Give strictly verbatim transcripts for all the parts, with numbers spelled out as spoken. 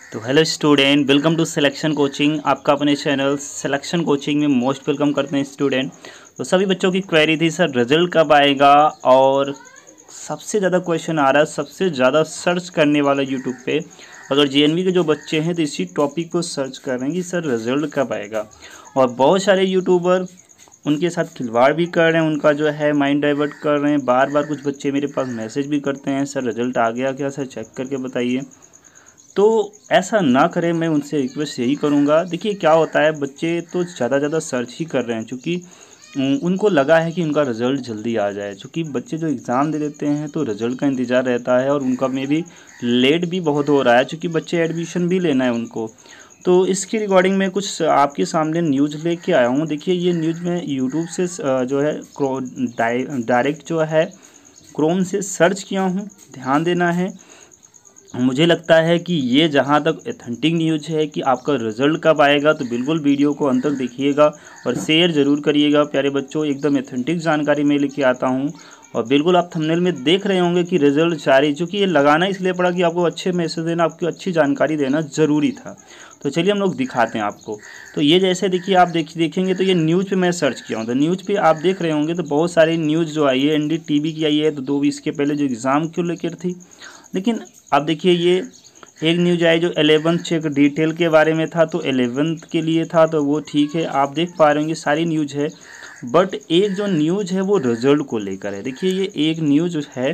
तो hello student, welcome to selection coaching. आपका अपने चैनल सिलेक्शन कोचिंग में मोस्ट वेलकम करते हैं स्टूडेंट। तो सभी बच्चों की क्वेरी थी सर रिजल्ट कब आएगा, और सबसे ज़्यादा क्वेश्चन आ रहा है, सबसे ज़्यादा सर्च करने वाला यूट्यूब पे अगर जेएनवी के जो बच्चे हैं तो इसी टॉपिक को सर्च कर रहे हैं कि सर रिजल्ट कब आएगा। और बहुत सारे यूट्यूबर उनके साथ खिलवाड़ भी कर रहे हैं, उनका जो है माइंड डाइवर्ट कर रहे हैं। बार बार कुछ बच्चे मेरे पास मैसेज भी करते हैं, सर रिजल्ट आ गया क्या, सर चेक करके बताइए। तो ऐसा ना करें, मैं उनसे रिक्वेस्ट यही करूँगा। देखिए क्या होता है, बच्चे तो ज़्यादा ज़्यादा सर्च ही कर रहे हैं क्योंकि उनको लगा है कि उनका रिज़ल्ट जल्दी आ जाए। क्योंकि बच्चे जो एग्ज़ाम दे देते हैं तो रिज़ल्ट का इंतज़ार रहता है, और उनका में भी लेट भी बहुत हो रहा है क्योंकि बच्चे एडमिशन भी लेना है उनको। तो इसके रिगार्डिंग मैं कुछ आपके सामने न्यूज़ लेके आया हूँ। देखिए ये न्यूज़ में यूट्यूब से जो है डायरेक्ट जो है क्रोम से सर्च किया हूँ, ध्यान देना है। मुझे लगता है कि ये जहाँ तक ऑथेंटिक न्यूज़ है कि आपका रिज़ल्ट कब आएगा, तो बिल्कुल वीडियो को अंत तक देखिएगा और शेयर ज़रूर करिएगा। प्यारे बच्चों, एकदम ऑथेंटिक जानकारी मैं लेके आता हूँ। और बिल्कुल आप थंबनेल में देख रहे होंगे कि रिज़ल्ट जारी, चूँकि ये लगाना इसलिए पड़ा कि आपको अच्छे मैसेज देना, आपको अच्छी जानकारी देना ज़रूरी था। तो चलिए हम लोग दिखाते हैं आपको। तो ये जैसे देखिए आप देखिए देखेंगे तो ये न्यूज़ पे मैं सर्च किया हूँ, तो न्यूज़ पे आप देख रहे होंगे तो बहुत सारी न्यूज़ जो आई है एन डी टी वी की आई है, तो दो इसके पहले जो एग्ज़ाम को लेकर थी। लेकिन अब देखिए ये एक न्यूज आई जो एलेवंथ चेक डिटेल के बारे में था, तो एलेवंथ के लिए था, तो वो ठीक है, आप देख पा रहे होंगे सारी न्यूज है। बट एक जो न्यूज है वो रिजल्ट को लेकर है। देखिए ये एक न्यूज है,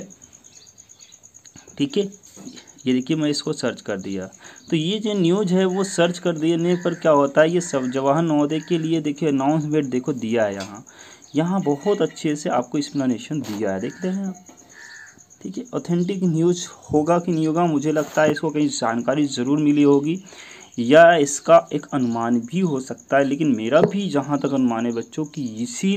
ठीक है, ये देखिए मैं इसको सर्च कर दिया, तो ये जो न्यूज है वो सर्च कर देने पर क्या होता है, ये सब जवाहर नवोदय के लिए देखिए अनाउंसमेंट देखो दिया है यहाँ यहाँ बहुत अच्छे से आपको एक्सप्लेनेशन दिया है, देख रहे हैं आप। ठीक है, ऑथेंटिक न्यूज़ होगा कि नहीं होगा, मुझे लगता है इसको कहीं जानकारी ज़रूर मिली होगी, या इसका एक अनुमान भी हो सकता है। लेकिन मेरा भी जहाँ तक अनुमान है बच्चों कि इसी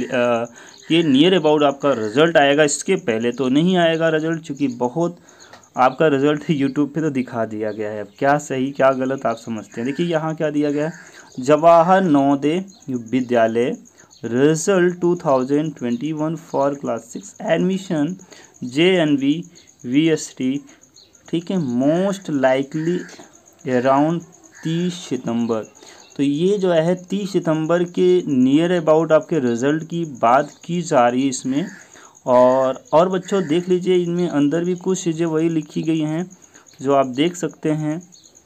ये नियर अबाउट आपका रिज़ल्ट आएगा, इसके पहले तो नहीं आएगा रिज़ल्ट, क्योंकि बहुत आपका रिज़ल्ट यूट्यूब पे तो दिखा दिया गया है। अब क्या सही क्या गलत आप समझते हैं। देखिए यहाँ क्या दिया गया है, Jawahar Navodaya Vidyalaya result two thousand twenty one for class six admission J N V V S T, ठीक है, मोस्ट लाइकली अराउंड तीस सितंबर। तो ये जो है तीस सितंबर के नियर अबाउट आपके रिज़ल्ट की बात की जा रही है इसमें। और और बच्चों देख लीजिए, इनमें अंदर भी कुछ चीज़ें वही लिखी गई हैं जो आप देख सकते हैं।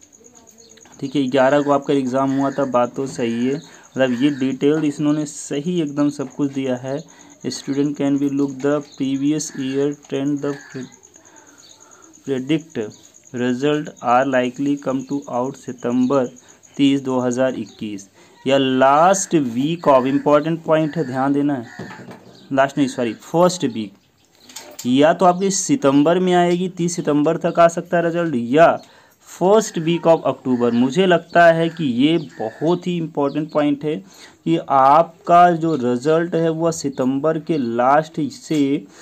ठीक है, ग्यारह को आपका एग्ज़ाम हुआ था, बात तो सही है, मतलब ये डिटेल इन्होंने सही एकदम सब कुछ दिया है। Student can be look the previous year trend the predict result are likely come to out सितंबर तीस दो हज़ार इक्कीस, या last week of, important point है, ध्यान देना है, लास्ट नहीं सॉरी फर्स्ट वीक, या तो आपकी सितंबर में आएगी, तीस सितंबर तक आ सकता है रिजल्ट, या फर्स्ट वीक ऑफ अक्टूबर। मुझे लगता है कि ये बहुत ही इम्पोर्टेंट पॉइंट है कि आपका जो रिज़ल्ट है वह सितंबर के लास्ट से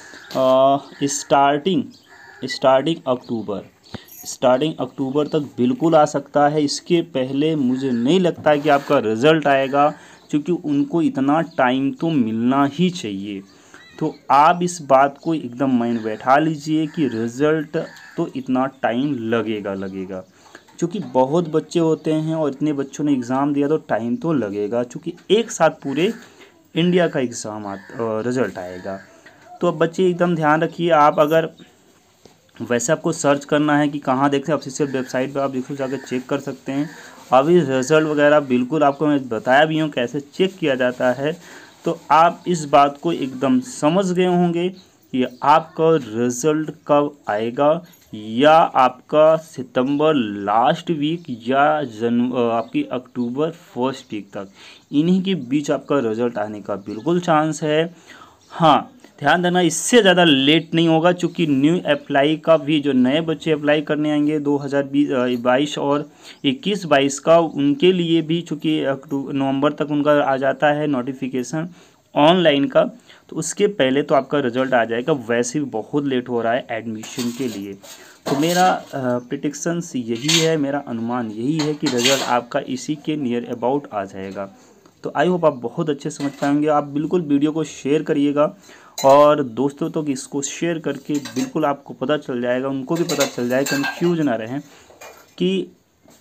स्टार्टिंग स्टार्टिंग अक्टूबर स्टार्टिंग अक्टूबर तक बिल्कुल आ सकता है। इसके पहले मुझे नहीं लगता है कि आपका रिज़ल्ट आएगा, क्योंकि उनको इतना टाइम तो मिलना ही चाहिए। तो आप इस बात को एकदम माइंड बैठा लीजिए कि रिज़ल्ट तो इतना टाइम लगेगा लगेगा क्योंकि बहुत बच्चे होते हैं और इतने बच्चों ने एग्ज़ाम दिया तो टाइम तो लगेगा, क्योंकि एक साथ पूरे इंडिया का एग्ज़ाम रिज़ल्ट आएगा। तो अब बच्चे एकदम ध्यान रखिए। आप अगर वैसे आपको सर्च करना है कि कहाँ देखते हैं, ऑफिशियल वेबसाइट पर आप देखो जाकर चेक कर सकते हैं। अभी रिज़ल्ट वगैरह बिल्कुल आपको मैं बताया भी हूँ कैसे चेक किया जाता है, तो आप इस बात को एकदम समझ गए होंगे कि आपका रिज़ल्ट कब आएगा, या आपका सितंबर लास्ट वीक या जन आपकी अक्टूबर फर्स्ट वीक तक, इन्हीं के बीच आपका रिज़ल्ट आने का बिल्कुल चांस है। हाँ, ध्यान देना, इससे ज़्यादा लेट नहीं होगा, क्योंकि न्यू अप्लाई का भी जो नए बच्चे अप्लाई करने आएंगे दो हज़ार बाईस और इक्कीस बाईस का, उनके लिए भी चूँकि नवंबर तक उनका आ जाता है नोटिफिकेशन ऑनलाइन का, तो उसके पहले तो आपका रिज़ल्ट आ जाएगा। वैसे भी बहुत लेट हो रहा है एडमिशन के लिए। तो मेरा प्रिडिक्शंस यही है, मेरा अनुमान यही है कि रिज़ल्ट आपका इसी के नियर अबाउट आ जाएगा। तो आई होप आप बहुत अच्छे समझ पाएंगे। आप बिल्कुल वीडियो को शेयर करिएगा और दोस्तों तक इसको शेयर करके बिल्कुल आपको पता चल जाएगा, उनको भी पता चल जाए, कंफ्यूज ना रहें कि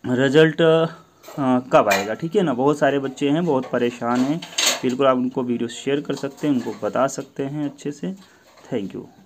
रिज़ल्ट कब आएगा, ठीक है ना। बहुत सारे बच्चे हैं, बहुत परेशान हैं, बिल्कुल आप उनको वीडियो शेयर कर सकते हैं, उनको बता सकते हैं अच्छे से। Thank you.